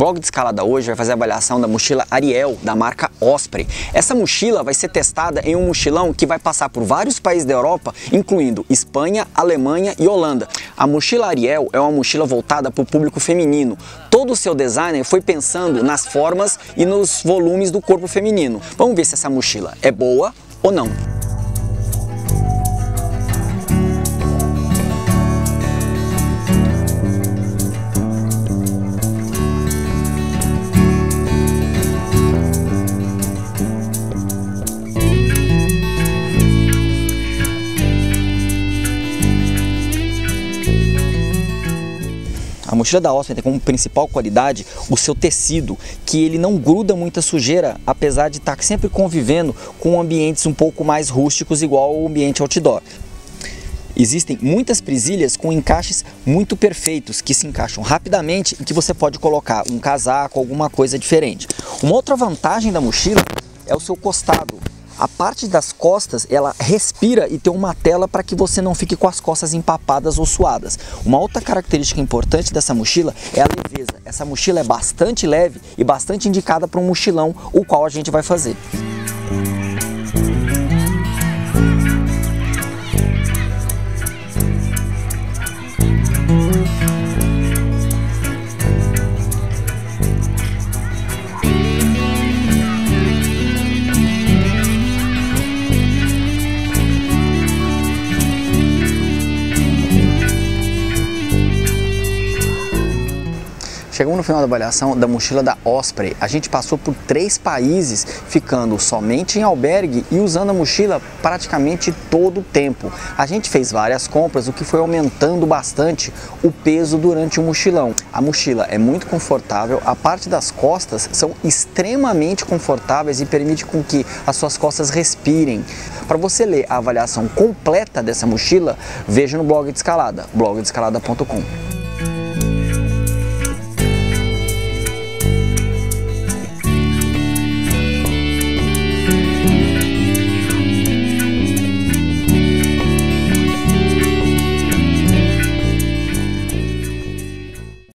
blog de escalada hoje vai fazer a avaliação da mochila Ariel, da marca Osprey. Essa mochila vai ser testada em um mochilão que vai passar por vários países da Europa, incluindo Espanha, Alemanha e Holanda. A mochila Ariel é uma mochila voltada para o público feminino. Todo o seu design foi pensando nas formas e nos volumes do corpo feminino. Vamos ver se essa mochila é boa ou não. A mochila da Osprey tem como principal qualidade o seu tecido, que ele não gruda muita sujeira, apesar de estar sempre convivendo com ambientes um pouco mais rústicos, igual ao ambiente outdoor. Existem muitas presilhas com encaixes muito perfeitos, que se encaixam rapidamente e que você pode colocar um casaco, alguma coisa diferente. Uma outra vantagem da mochila é o seu costado. A parte das costas, ela respira e tem uma tela para que você não fique com as costas empapadas ou suadas. Uma outra característica importante dessa mochila é a leveza. Essa mochila é bastante leve e bastante indicada para um mochilão, o qual a gente vai fazer. Chegamos no final da avaliação da mochila da Osprey. A gente passou por 3 países, ficando somente em albergue e usando a mochila praticamente todo o tempo. A gente fez várias compras, o que foi aumentando bastante o peso durante o mochilão. A mochila é muito confortável, a parte das costas são extremamente confortáveis e permite com que as suas costas respirem. Para você ler a avaliação completa dessa mochila, veja no blog de escalada, blogdeescalada.com.